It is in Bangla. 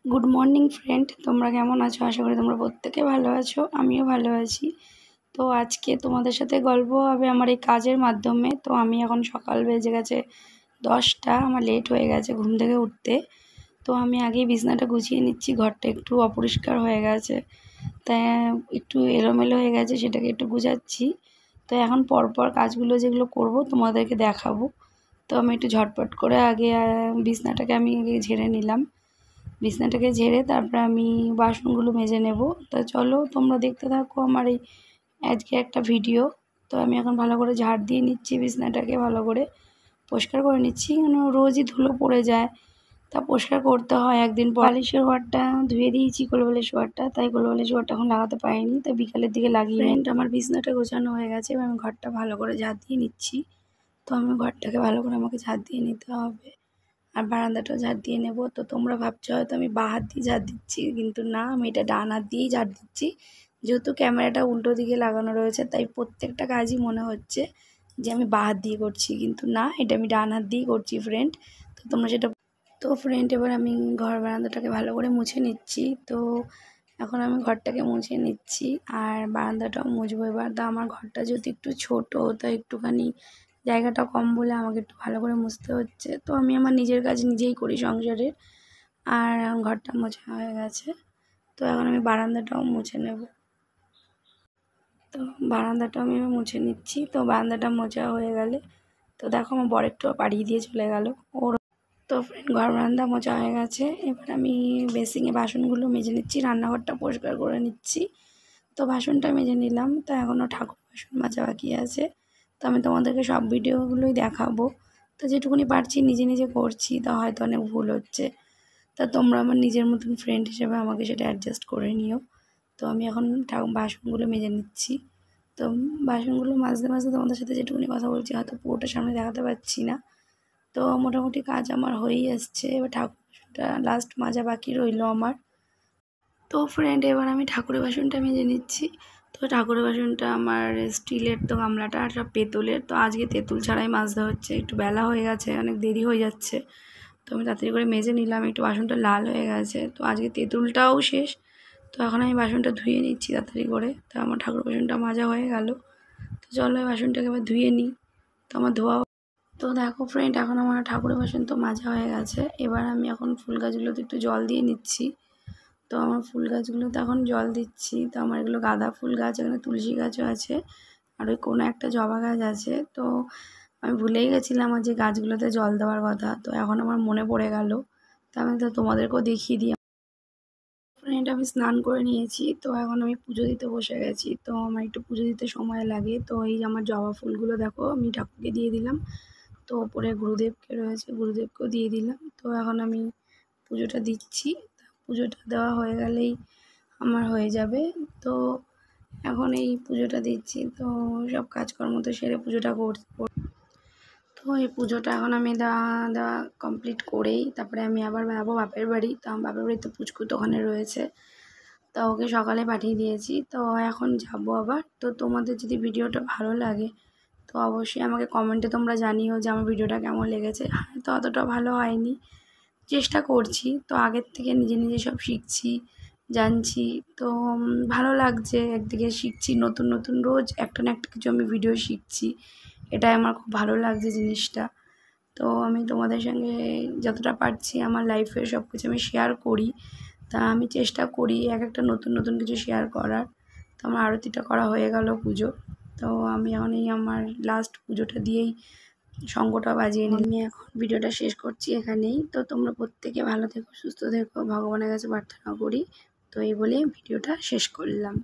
গুড মর্নিং ফ্রেন্ড, তোমরা কেমন আছো? আশা করি তোমরা প্রত্যেকে ভালো আছো, আমিও ভালো আছি। তো আজকে তোমাদের সাথে গল্প হবে আমার এই কাজের মাধ্যমে। তো আমি এখন সকাল বেজে গেছে 10টা, আমার লেট হয়ে গেছে ঘুম থেকে উঠতে। তো আমি আগেই বিছানাটা গুছিয়ে নিচ্ছি, ঘরটা একটু অপরিষ্কার হয়ে গেছে, তাই একটু এলোমেলো হয়ে গেছে, সেটাকে একটু গুছাচ্ছি। তো এখন পরপর কাজগুলো যেগুলো করব তোমাদেরকে দেখাবো। তো আমি একটু ঝটপট করে আগে বিছানাটাকে আমি আগে ঝেড়ে নিলাম। বিছানাটাকে ঝেড়ে তারপর আমি বাসনগুলো মেজে নেব। তো চলো তোমরা দেখতে থাকো আমার এই আজকে একটা ভিডিও। তো আমি এখন ভালো করে ঝাড় দিয়ে নিচ্ছি, বিছানাটাকে ভালো করে পরিষ্কার করে নিচ্ছি, কেন রোজই ধুলো পড়ে যায়, তা পরিষ্কার করতে হয় একদিন পর। বালিশের ঘরটা ধুয়ে দিয়েছি, কোলবালিশ ঘরটা, তাই কোলবালিশ ঘরটা এখন লাগাতে পারিনি, তো বিকালের দিকে লাগিয়ে আমার বিছানাটা গোছানো হয়ে গেছে। এবার আমি ঘরটা ভালো করে ঝাড় দিয়ে নিচ্ছি। তো আমি ঘরটাকে ভালো করে আমাকে ঝাড় দিয়ে নিতে হবে, আর বারান্দাটাও ঝাড় দিয়ে নেব। তো তোমরা ভাবছো হয়তো আমি বাঁ হাত দিয়ে ঝাড় দিচ্ছি, কিন্তু না, আমি এটা ডান হাত দিয়েই ঝাড় দিচ্ছি। যেহেতু ক্যামেরাটা উল্টো দিকে লাগানো রয়েছে, তাই প্রত্যেকটা কাজই মনে হচ্ছে যে আমি বাঁ হাত দিয়ে করছি, কিন্তু না, এটা আমি ডান হাত দিয়েই করছি ফ্রেন্ড। তো তোমরা সেটা ফ্রেন্ড, এবার আমি ঘর বারান্দাটাকে ভালো করে মুছে নিচ্ছি। তো এখন আমি ঘরটাকে মুছে নিচ্ছি আর বারান্দাটাও মুছবো এবার। তো আমার ঘরটা যেহেতু একটু ছোটো, তাই একটুখানি জায়গাটা কম বলে আমাকে একটু ভালো করে মুছতে হচ্ছে। তো আমি আমার নিজের কাজ নিজেই করি সংসারের। আর ঘরটা মোছা হয়ে গেছে, তো এখন আমি বারান্দাটাও মুছে নেব। তো বারান্দাটাও আমি মুছে নিচ্ছি। তো বারান্দাটা মোছা হয়ে গেলে, তো দেখো আমার বর একটু পাড়িয়ে দিয়ে চলে গেল ওর। তো ফ্রেন্ড, ঘর বারান্দা মোছা হয়ে গেছে, এবার আমি বেসিংয়ে বাসনগুলো মেজে নিচ্ছি, রান্নাঘরটা পরিষ্কার করে নিচ্ছি। তো বাসনটা মেজে নিলাম, তো এখনও ঠাকুর বাসন মাজা বাকি আছে। তো আমি তোমাদেরকে সব ভিডিওগুলোই দেখাবো। তো যেটুকুনি পারছি নিজে নিজে করছি, তা হয়তো অনেক ভুল হচ্ছে, তা তোমরা আমার নিজের মতন ফ্রেন্ড হিসেবে আমাকে সেটা অ্যাডজাস্ট করে নিও। তো আমি এখন বাসনগুলো মেজে নিচ্ছি। তো বাসনগুলো মাজতে মাজতে তোমাদের সাথে যেটুকুনি কথা বলছি, হয়তো পুরোটা সামনে দেখাতে পারছি না। তো মোটামুটি কাজ আমার হয়েই আসছে, এবার ঠাকুর বাসনটা লাস্ট মাজা বাকি রইলো আমার। তো ফ্রেন্ড, এবার আমি ঠাকুরের বাসনটা মেজে নিচ্ছি। তো ঠাকুরের বাসনটা আমার স্টিলের, তো গামলাটা আর সব পেতলের। তো আজকে তেঁতুল ছাড়াই মাজতে হচ্ছে, একটু বেলা হয়ে গেছে, অনেক দেরি হয়ে যাচ্ছে। তো আমি তাড়াতাড়ি করে মেজে নিলাম, একটু বাসনটা লাল হয়ে গেছে। তো আজকে তেঁতুলটাও শেষ। তো এখন আমি বাসনটা ধুয়ে নিচ্ছি তাড়াতাড়ি করে। তো আমার ঠাকুর বাসনটা মাজা হয়ে গেল। তো চলো বাসনটাকে এবার ধুয়ে নিই। তো আমার ধোয়া, তো দেখো ফ্রেন্ড, এখন আমার ঠাকুরের বাসন তো মাজা হয়ে গেছে। এবার আমি এখন ফুল গাছগুলোতে একটু জল দিয়ে নিচ্ছি। তো আমার ফুল গাছগুলোতে এখন জল দিচ্ছি। তো আমার এগুলো গাঁদা ফুল গাছ, এখানে তুলসী গাছও আছে, আর ওই কোনো একটা জবা গাছ আছে। তো আমি ভুলেই গেছিলাম আমার যে গাছগুলোতে জল দেওয়ার কথা, তো এখন আমার মনে পড়ে গেল। তো আমি তো তোমাদেরকেও দেখিয়ে দিই। ফ্রেন্ড, আমি স্নান করে নিয়েছি, তো এখন আমি পুজো দিতে বসে গেছি। তো আমার একটু পুজো দিতে সময় লাগে। তো এই আমার জবা ফুলগুলো দেখো আমি ঠাকুরকে দিয়ে দিলাম। তো ওপরে গুরুদেবকে রয়েছে, গুরুদেবকেও দিয়ে দিলাম। তো এখন আমি পুজোটা দিচ্ছি। পুজোটা দেওয়া হয়ে গেলেই আমার হয়ে যাবে। তো এখন এই পুজোটা দিচ্ছি, তো সব কাজকর্ম তো সেরে পুজোটা তো এই পুজোটা এখন আমি দেওয়া দেওয়া কমপ্লিট করেই তারপরে আমি আবার যাবো বাপের বাড়ি। তো আমার বাপের বাড়িতে পুচকু তো ওখানে রয়েছে, তো ওকে সকালে পাঠিয়ে দিয়েছি। তো এখন যাব আবার। তো তোমাদের যদি ভিডিওটা ভালো লাগে, তো অবশ্যই আমাকে কমেন্টে তোমরা জানিও যে আমার ভিডিওটা কেমন লেগেছে। হয়তো অতটা ভালো হয়নি, চেষ্টা করছি। তো আগের থেকে নিজে নিজে সব শিখছি, জানছি। তো ভালো লাগছে, একদিকে শিখছি নতুন নতুন, রোজ একটা না একটা কিছু আমি ভিডিও শিখছি, এটাই আমার খুব ভালো লাগছে জিনিসটা। তো আমি তোমাদের সঙ্গে যতটা পারছি আমার লাইফের সব কিছু আমি শেয়ার করি। তা আমি চেষ্টা করি এক একটা নতুন নতুন কিছু শেয়ার করার। তো আমার আরতিটা করা হয়ে গেল পুজো। তো আমি এখন এই আমার লাস্ট পুজোটা দিয়েই শঙ্খটা বাজিয়ে নিই। আমি এখন ভিডিওটা শেষ করছি এখানেই। তো তোমরা প্রত্যেকে ভালো থেকো, সুস্থ থেকো, ভগবানের কাছে প্রার্থনা করি। তো এই বলেই ভিডিওটা শেষ করলাম।